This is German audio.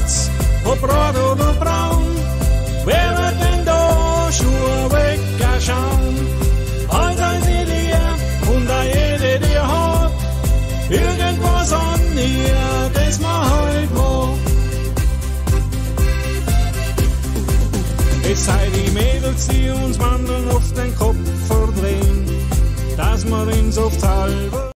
schwarz, ob rot oder braun. Wer wird denn da schon weggeschaut? Halt eine Idee und a jede, die hat irgendwas an ihr, das man halt mag. Es sei die Mädels, die uns Mandeln auf den Kopf verdrehen, dass wir ins oft halber